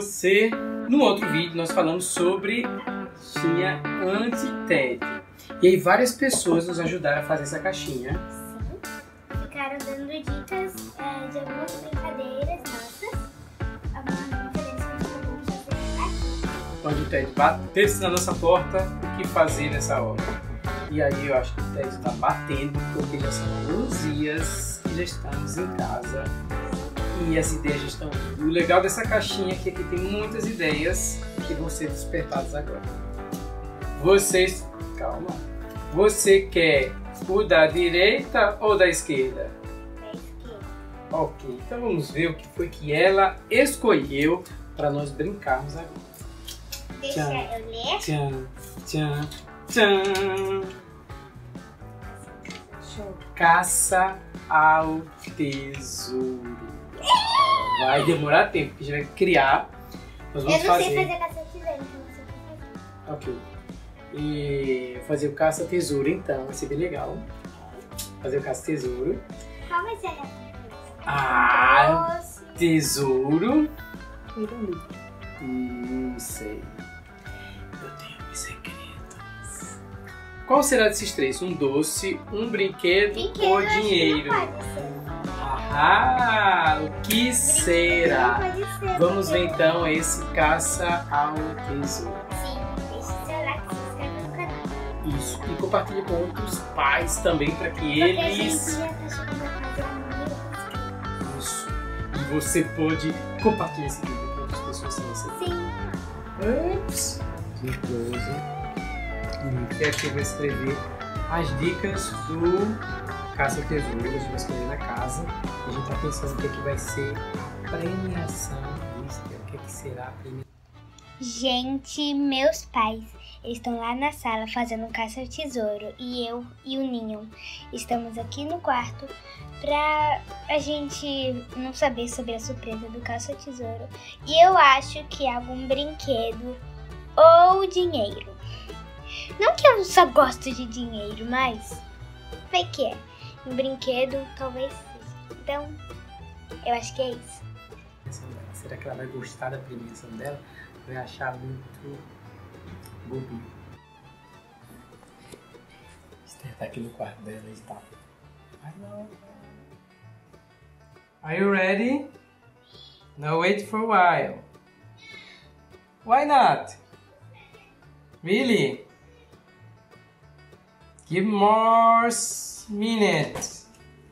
você. No outro vídeo nós falamos sobre caixinha anti-tédio. E aí várias pessoas nos ajudaram a fazer essa caixinha. Sim. Ficaram dando dicas de algumas brincadeiras nossas. Algumas brincadeiras que podemos fazer aqui. Quando o tédio bater na nossa porta, o que fazer nessa hora? E aí eu acho que o tédio está batendo porque já são alguns dias que já estamos em casa. E as ideias já estão vindo. O legal dessa caixinha é que aqui tem muitas ideias que vão ser despertadas agora. Vocês... Calma. Você quer o da direita ou da esquerda? Da esquerda. Ok, então vamos ver o que foi que ela escolheu para nós brincarmos agora. Deixa eu ler. Tchan, tchan, tchan. Caça ao tesouro. Vai demorar tempo, porque a gente vai criar. Nós vamos Eu não sei fazer caça ao tesouro, então não sei o que fazer. Ok. E fazer o caça-tesouro, então, vai ser bem legal. Fazer o caça-tesouro. Qual vai ser a recompensa? Ah, tesouro. Não sei. Eu tenho meus segredos. Qual será desses três? Um doce, um brinquedo ou dinheiro? Não pode ser. Ah, o que será? Não pode ser. Vamos ver então esse caça ao tesouro. Sim, deixe seu like, se inscreva no canal. Isso, e compartilhe com outros pais também para que Porque eles... a gente já tá chegando a fazer um vídeo. Isso. E você pode compartilhar esse vídeo com outras pessoas sem você. Sim. Ups. E aqui eu vou escrever as dicas do Caça ao Tesouro. A gente vai escrever na casa. A gente tá pensando o que, é que vai ser a premiação disso. O que, é que será a premiação? Gente, meus pais estão lá na sala fazendo um caça ao tesouro e eu e o Ninho estamos aqui no quarto pra a gente não saber sobre a surpresa do caça ao tesouro. E eu acho que é algum brinquedo ou dinheiro. Não que eu só gosto de dinheiro, mas vai que é. Um brinquedo talvez seja. Então, eu acho que é isso. Será que ela vai gostar da premiação dela? Vai achar muito bobinho. Esther tá aqui no quarto dela e tá. Are you ready? No, wait for a while. Why not? Really? Give more minutes.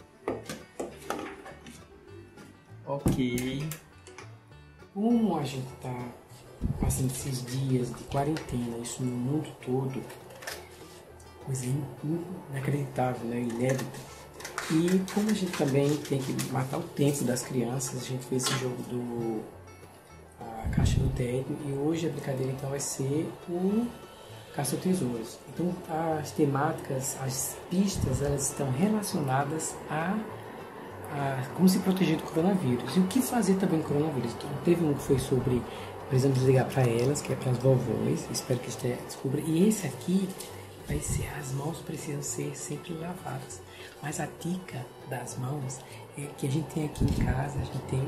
Ok. Como a gente tá passando esses dias de quarentena, isso no mundo todo, coisa inacreditável, né? Inédita. E como a gente também tem que matar o tempo das crianças, a gente fez esse jogo do Caixa do Tédio e hoje a brincadeira então vai ser o Caça ao Tesouros. Então as temáticas, as pistas, elas estão relacionadas a como se proteger do coronavírus e o que fazer também com o coronavírus. Então, teve um que foi sobre precisamos ligar para elas, que é para as vovós, espero que Esther descubra. E esse aqui vai ser as mãos precisam ser sempre lavadas. Mas a dica das mãos é que a gente tem aqui em casa, a gente tem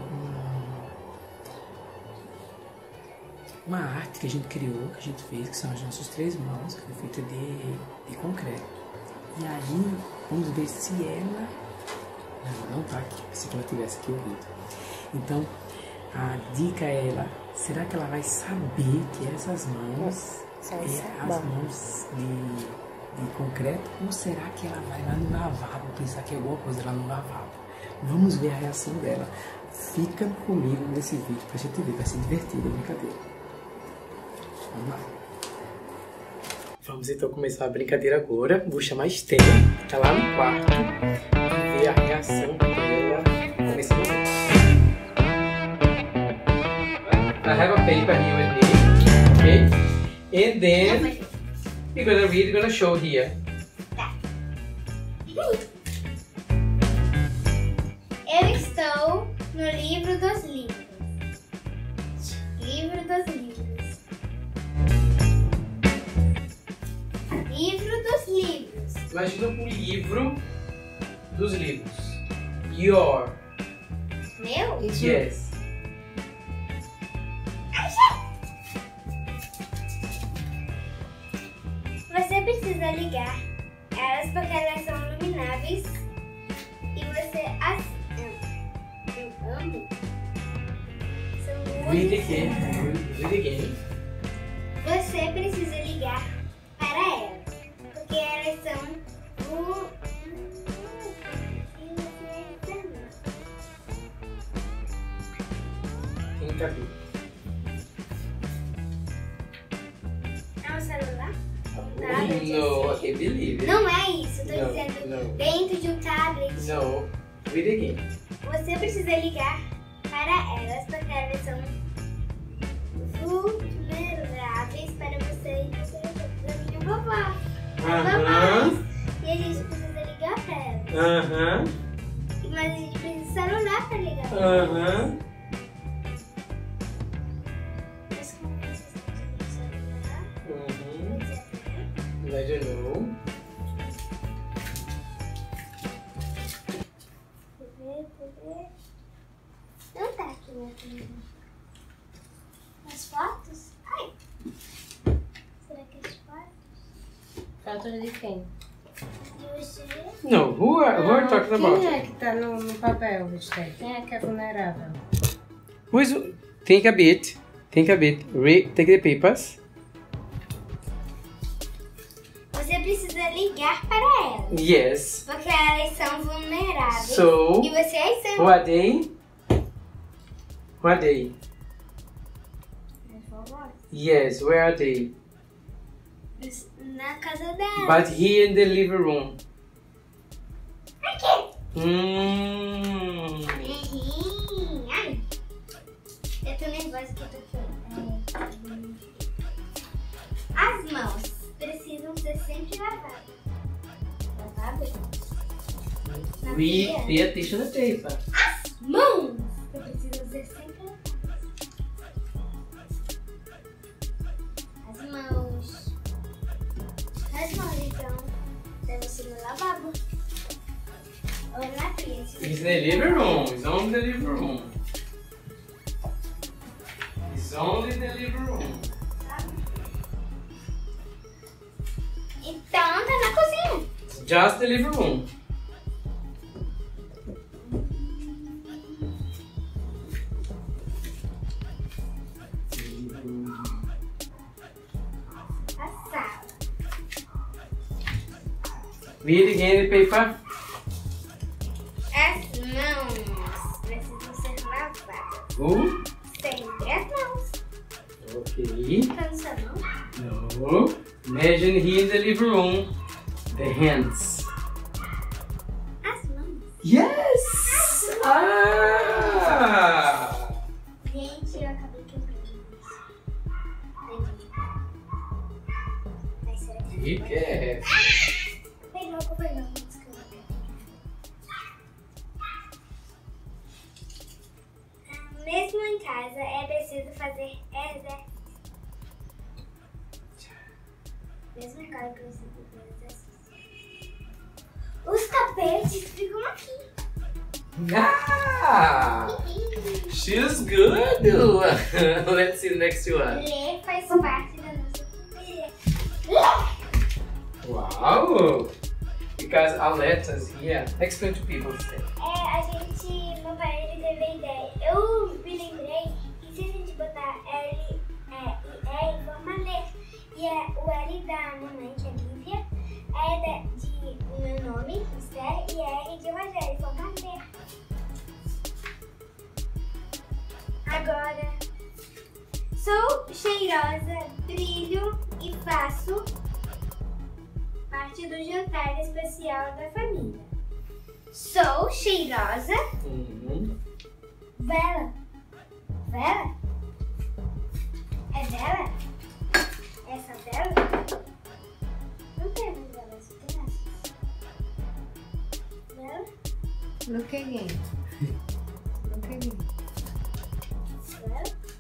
uma arte que a gente criou, que a gente fez, que são as nossas três mãos, que foi feita de concreto. E aí, vamos ver se ela... Não tá aqui, se ela estivesse aqui ouvindo. Então, a dica é ela, será que ela vai saber que essas mãos as mãos de concreto, ou será que ela vai lá no lavabo, pensar que é alguma coisa lá no lavabo? Vamos ver a reação dela. Fica comigo nesse vídeo pra gente ver, vai ser divertido a brincadeira. Vamos lá. Vamos então começar a brincadeira agora. Vou chamar a Esther, que tá lá no quarto, e ver a reação dela. Começando a... I have a paper here with me, okay? And then you're gonna read, you're gonna show here. Eu estou no livro dos livros. Livro dos livros. Livro dos livros. Imagina um livro dos livros. Your. Meu? Yes. Ai, precisa ligar elas porque elas são ilumináveis e você as amo. Read again. Read again. Você precisa ligar para elas porque elas são É um celular? Um tablet? No, I believe it. Não é isso, tô No, dizendo no. dentro de um tablet. No, read again. Você precisa ligar para elas porque elas são vulneráveis para você e você da minha vovó. Aham. E a gente precisa ligar para elas. Aham. Mas a gente precisa de celular para ligar para elas. Aham. Mas como vocês conseguem celular? I don't know. Não tá aqui na frente. As fotos? Ai! Será que as fotos? Fotos de quem? De você? No, who are you talking about? Quem é que tá no papel, Gustavo? Quem é que é vulnerável? Who is? Think a bit. Think a bit. Take the papers. Você precisa ligar para elas. Yes. Porque elas são vulneráveis. So, E vocês são. who are they? Who are they? As vovós. Yes, where are they? Na casa dela. But here in the living room. Aqui. Ai. Eu tô nervosa que eu tô aqui. As mãos precisam ser sempre lavadas. Lavadas? Na We pia. pay attention to the paper. As mãos precisam ser sempre lavadas. As mãos. As mãos, então, devem ser no lavabo. Ou na pia. It's in the living room. It's only the living room. It's only the living room. Então, tá na cozinha. It's just the living room. A sala. Read again the paper. As mãos precisam ser lavadas. Who? Sempre as mãos. Okay. Tá no seu mão? No. Imagine here in the living room. The hands. As mãos. Yes! Ah! Gente, eu acabei quebrando isso. Mas será que Be careful. Pegou, desculpa. Mesmo em casa, é preciso fazer exercício. Mesmo em casa, é preciso fazer exercício. Os tapetes ficam aqui. Ah! She's good. Let's see the next one. Ler faz parte da nossa família. Ler! Wow! Because our letters here. Explain to people. A gente, meu pai, ele teve a ideia. Eu me lembrei que se a gente botar L e E, forma ler. E o L da mamãe, que é Lívia, de meu nome, Esther, e R de Rogério, forma ler. Agora, sou cheirosa, brilho e faço parte do jantar especial da família. Sou cheirosa. Vela. Vela? É vela? Essa vela? Não tem mais vela, só tem essa. Vela? Look again. Look again. Vela?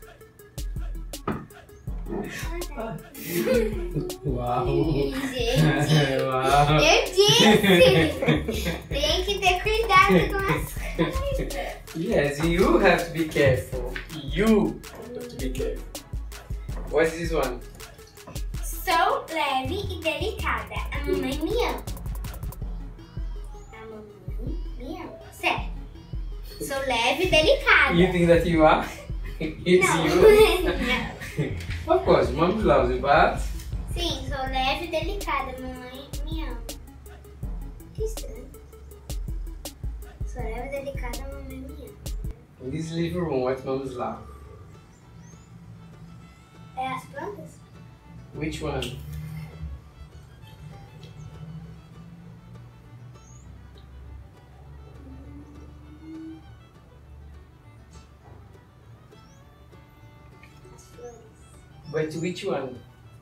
Wow! Gente, Wow! eu disse! Tem que ter cuidado com as coisas. Yes, you have to be careful. You have to be careful. What's this one? Sou leve e delicada. A mamãe me ama. A mamãe me ama. Certo. Sou leve e delicada. You think that you are? It's Não. you? Não. Of course, mom loves you, but... Sim, sou leve e delicada. A mamãe me ama. Que estranho. Sou leve e delicada. A mamãe me ama. In this living room, what moms love? É as plantas? Which one? As flores. But which one?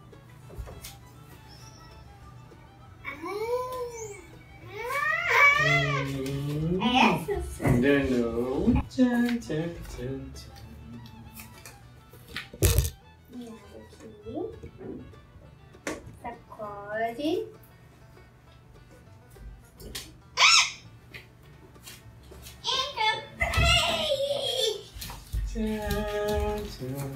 Essas? I don't know. Tchan, tchan, tchan, tchan. Aqui. Sacode. Encontrei! Tchan, tchan.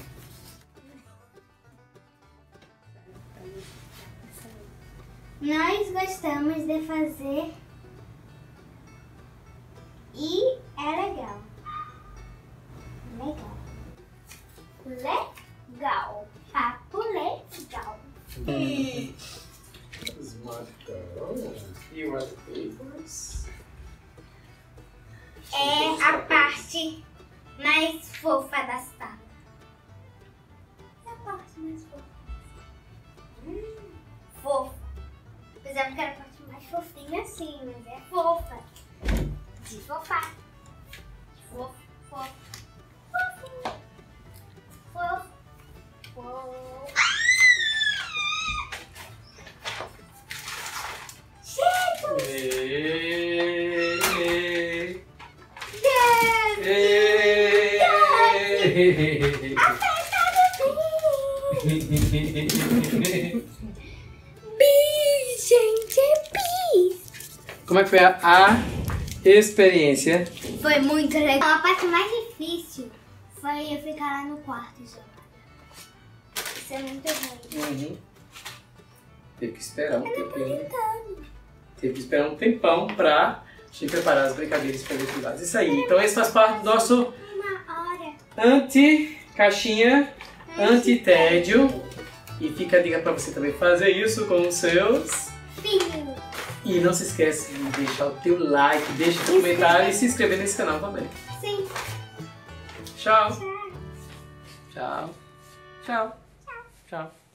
Nós gostamos de fazer e é legal. Legal. Papo legal. Smart girl. You are the papers. É a parte mais fofa da sala. É a parte mais fofa. Fofa. Pensava que era a parte mais fofinha assim, mas é fofa. De fofar. Fofo, fofo. Fofo. Fofo. Fofo. Chego! Como é que foi a experiência? Foi muito legal. A parte mais difícil foi eu ficar lá no quarto isolada. Isso é muito ruim. Teve que esperar um tempinho. Teve que esperar um tempão pra te preparar as brincadeiras para privadas. Isso aí. Então esse faz parte do nosso Uma hora. anti-caixinha, anti-tédio. E fica a dica pra você também fazer isso com os seus. Filho. E não se esquece de deixar o teu like, deixa o teu comentário e se inscrever nesse canal também. Sim. Tchau. Tchau. Tchau. Tchau. Tchau.